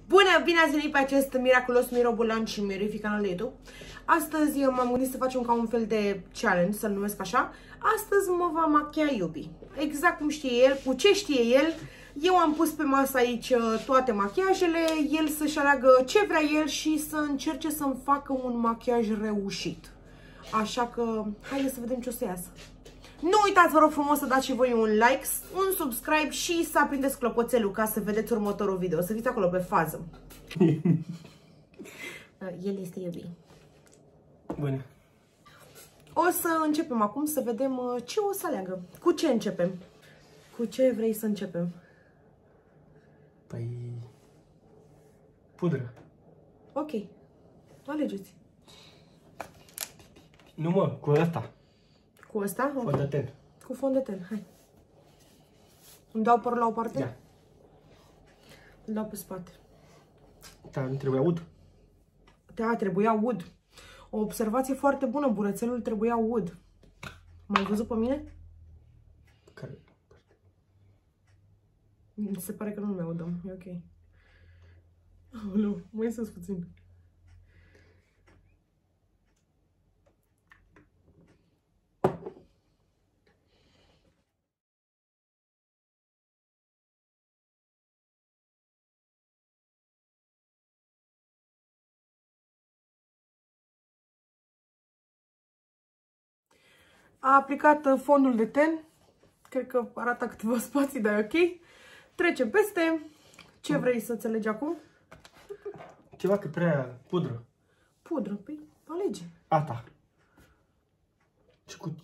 Bună, bine ați venit pe acest miraculos mirobolan și mirific canal YouTube. Astăzi m-am gândit să facem ca un fel de challenge, să-l numesc așa. Astăzi mă va machia iubi. Exact cum știe el, cu ce știe el. Eu am pus pe masă aici toate machiajele, el să-și aleagă ce vrea el și să încerce să-mi facă un machiaj reușit. Așa că, haideți să vedem ce o să iasă. Nu uitați, vă rog frumos, să dați și voi un like, un subscribe și să aprindeți clopoțelul ca să vedeți următorul video. Să fiți acolo pe fază. El este iubi. Bună. O să începem acum să vedem ce o să aleagă. Cu ce începem? Cu ce vrei să începem? Păi... pudră. Ok. Alegeți. Nu mă, cu ăsta. Cu ăsta? Okay. Fondăten. Cu fondăten, hai. Îmi dau părul la o parte? Da. Îl dau pe spate. Da, nu trebuie aud? Da, trebuia wood. O observație foarte bună, burățelul trebuia wood. M-ai văzut pe mine? Care? Mi se pare că nu mi-audăm, e ok. Aoleu, mai sus puțin. A aplicat fondul de ten. Cred că arată câteva spații, dar e ok. Trecem peste. Ce vrei să-ți alegi acum? Ceva că prea pudră. Pudră. Păi, alege. Asta. Și cu...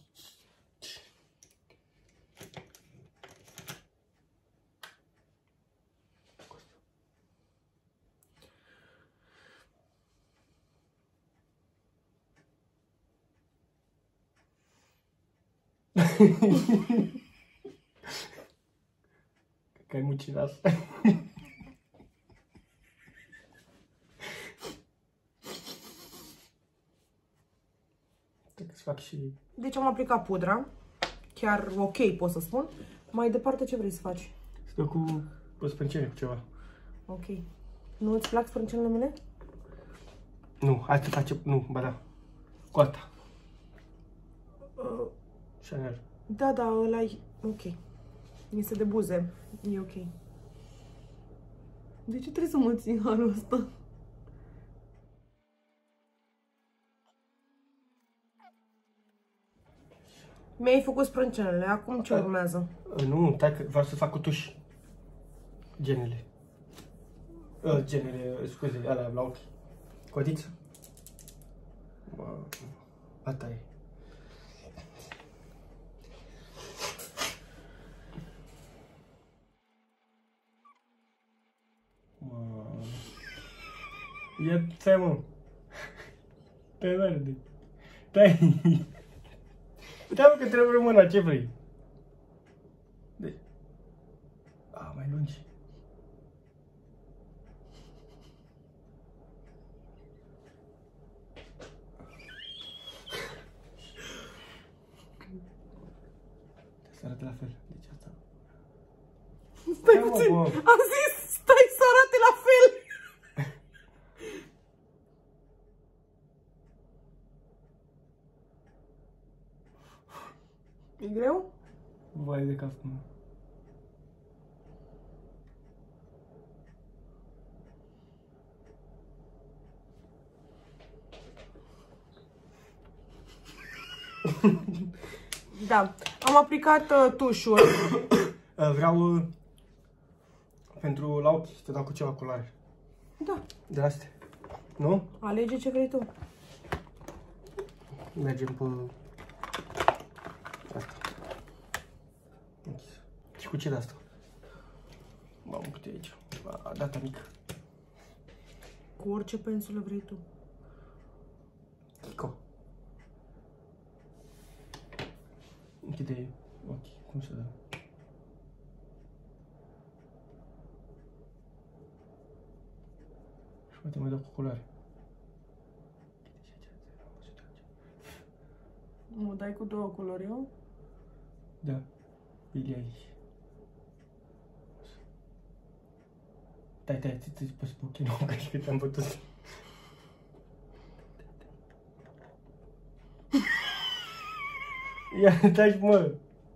Că ai muncit asta. Trebuie să fac și... Deci am aplicat pudra. Chiar ok, pot să spun. Mai departe, ce vrei să faci? Să dau cu sprâncene, cu ceva. Ok. Nu îți plac sprâncenele mele? Nu, hai să facem... Nu, ba da. Cu asta. Chanel. Da, da, ăla-i ok. Este de buze. E ok. De ce trebuie să mă țin halul ăsta? Mi-ai făcut sprâncenele. Acum ce urmează? Nu, stai că vreau să fac cu tuș. Genele. Genele, scuze, alea la ochi. Codiță. Asta e. Ia, stai mă. Pe verde. Stai. Stai mă că trebuie mâna, ce vrei? Deci. Mai lungi. Să arate la fel. Deci asta. Stai puțin. Am zis, stai să arate la fel. E greu? Vai de capul meu. Da. Am aplicat tușul. Vreau pentru la ochi să dau cu ceva culoare. Da. De astea. Nu? Alege ce vrei tu. Mergem pe asta. Și cu ce de asta? Mamă, câte e aici? Data mică. Cu orice pensulă vrei tu. Chico. Închide ochii. Cum se dă? Și poate mai dau cu culoare. Mă dai cu două culori, eu? Da. Billie Eilish. Stai, ți-ți pus puțin, că te-am bătut. Ia, taci, mă!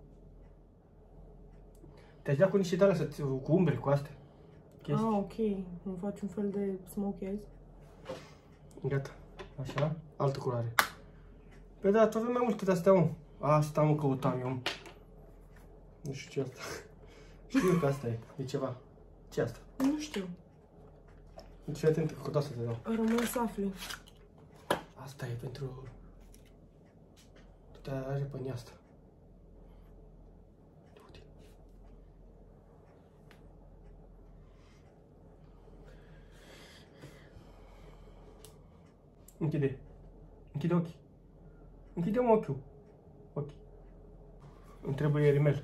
Te-aș da cu niște de-alea cu umbre, cu astea. Ah, ok. Îmi faci un fel de smokey eyes. Gata. Așa. Altă culoare. Păi da, tu avem mai multe de-astea, mă. Asta, mă, căutam eu. Nu știu ce asta. Știu că asta e. E ceva. Ce asta? Nu știu. Fii atent că cu asta te dau. Rămân să afli. Asta e pentru... Tu te are pe asta. Închide. Închide ochii. Închide-mă ochiul. Ochii. Îmi trebuie rimel.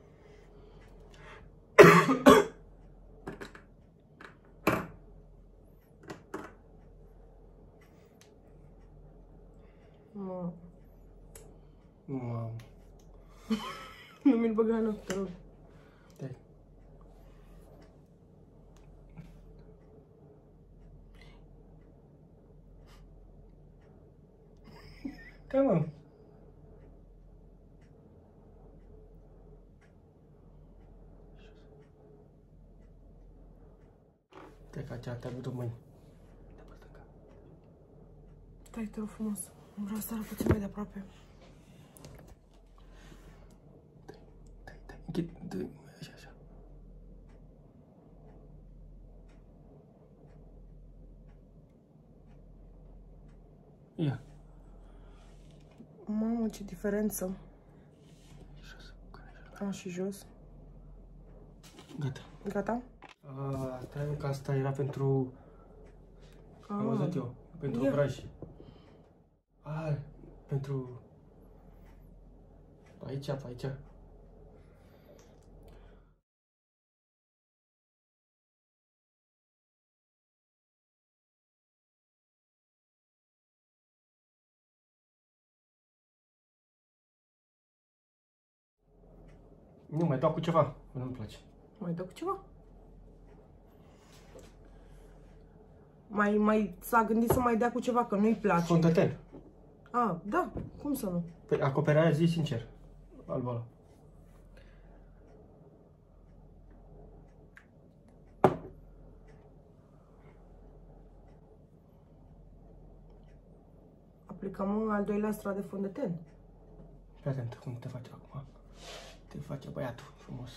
Mamă. Nu mi-l băga în ochi, te rog. Stai. Stai, mă. Stai că aceea te-a avut mâini. Stai, te rog frumos. Vreau să arăt puțin mai de aproape. Stai. Închide. Așa. Ia. Mamă, ce diferență. Jos. A, și jos. Gata. Gata? Stai că asta era pentru... Am văzut eu. Pentru obraj. Pentru... Aici. Nu, mai dau cu ceva, că nu-mi place. Mai dau cu ceva? Mai s-a gândit să mai dea cu ceva, că nu-i place. Fondăten. A, da, cum să nu? Păi acoperarea, zi sincer, albul ăla. Aplicăm al doilea strat de fondăten. Fii atent cum te face acum. Te face băiatul frumos.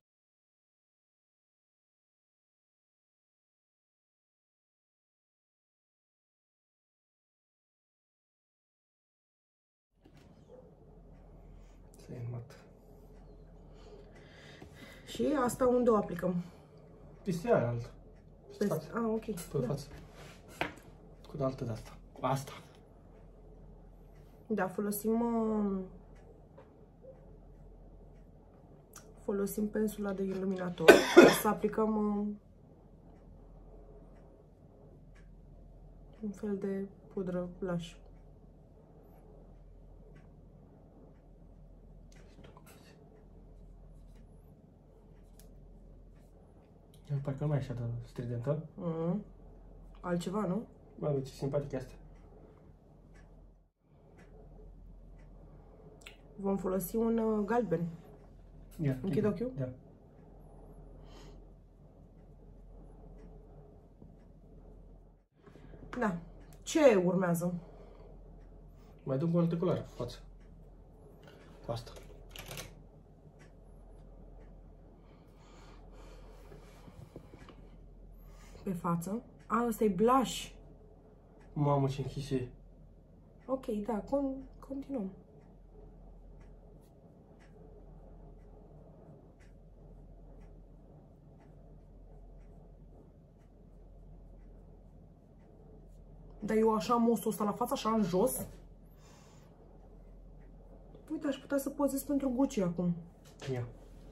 Să iei în mat. Și asta unde o aplicăm? Peste aia altă. Pe față. Ah, ok. Pe Da. față. Cu de altă de asta. Cu asta. Da, folosim pensula de iluminator să aplicăm un fel de pudră blush. Parcă nu mai e așa de stridentă. Altceva, nu? Bă, ce simpatic asta. Vom folosi un galben. Ia, Închid ochiul? Da. Da. Ce urmează? Mai dăm cu o altă culoare, față. Cu asta. Pe față. A, ăsta e blush. Mamă, ce închise. Ok, da, continuăm. Dar eu așa am osul ăsta la față, așa în jos. Uite, aș putea să pozez pentru Gucci acum. Ia.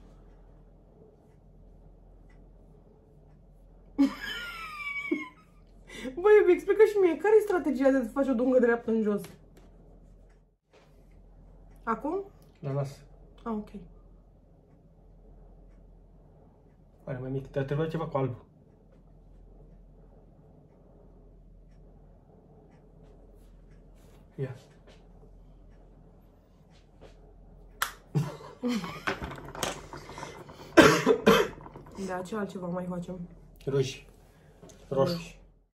Băi, îmi explică și mie, care e strategia de a face o dungă dreaptă în jos? Acum? La nas. Ah, ok. Pare mai mic, dar trebuie ceva cu alb. Ia. Da, ce altceva mai facem? Roșii. Roșii.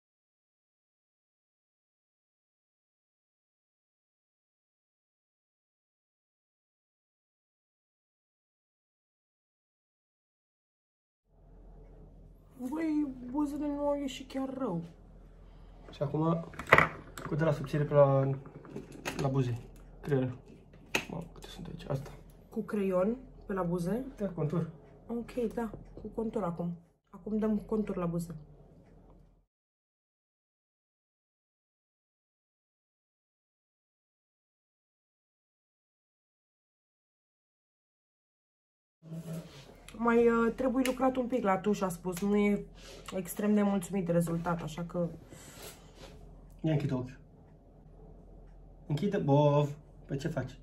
Băi, buzele nu au ieșit chiar rău. Și acum, cu de la subțire pe la buze. Creier. Mamă, câte sunt aici. Asta. Cu creion pe la buze? Da, contur. Ok, da, cu contur acum. Acum dăm contur la buze. Mai trebuie lucrat un pic la tuș, a spus. Nu e extrem de mulțumit de rezultat, așa că... Ia închide ochiul. Închide, bov. Pe ce faci?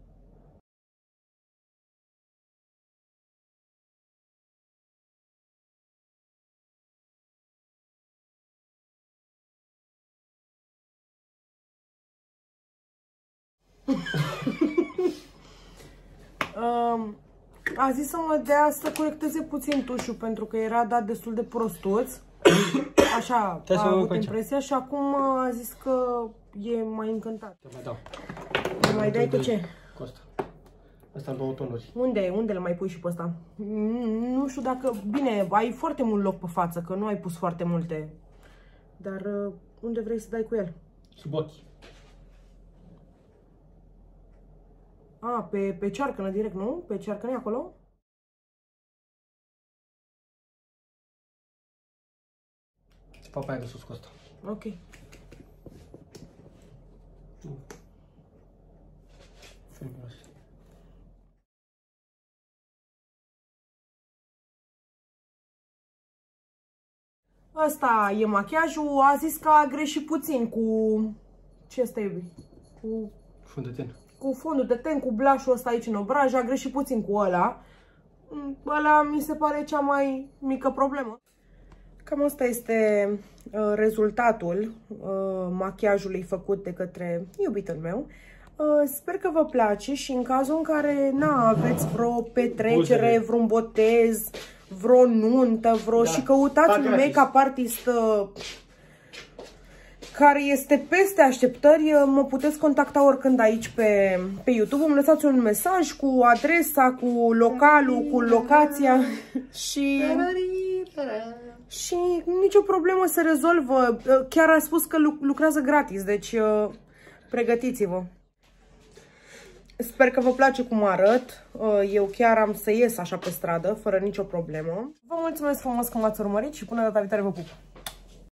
A zis să mă dea să corecteze puțin tușul pentru că era dat destul de prostuț. Așa a avut impresia și acum a zis că e mai încântat. Te mai dau. Mai dai tu ce? Cu asta. Asta în 2 tonuri. Unde le mai pui și pe ăsta? Nu știu dacă... Bine, ai foarte mult loc pe față, că nu ai pus foarte multe. Dar unde vrei să dai cu el? Sub ochi. A, pe cearcănă direct, nu? Pe cearcănă e acolo? Papa aia de sus cu asta. Ok. Frumos. Asta e machiajul. A zis că a greșit puțin cu... Ce asta e? Cu... Fund de ten. Cu fondul de ten, cu blush-ul ăsta aici în obraj. A greșit puțin cu ăla. Ăla mi se pare cea mai mică problemă. Cam asta este rezultatul machiajului făcut de către iubitul meu. Sper că vă place și în cazul în care aveți vreo petrecere, vreun botez, vreo nuntă, și căutați un make-up artist care este peste așteptări, mă puteți contacta oricând aici pe YouTube. Îmi lăsați un mesaj cu adresa, cu localul, cu locația și nicio problemă, se rezolvă. Chiar a spus că lucrează gratis, deci pregătiți-vă. Sper că vă place cum arăt. Eu chiar am să ies așa pe stradă, fără nicio problemă. Vă mulțumesc frumos că m-ați urmărit și până data viitoare vă pup!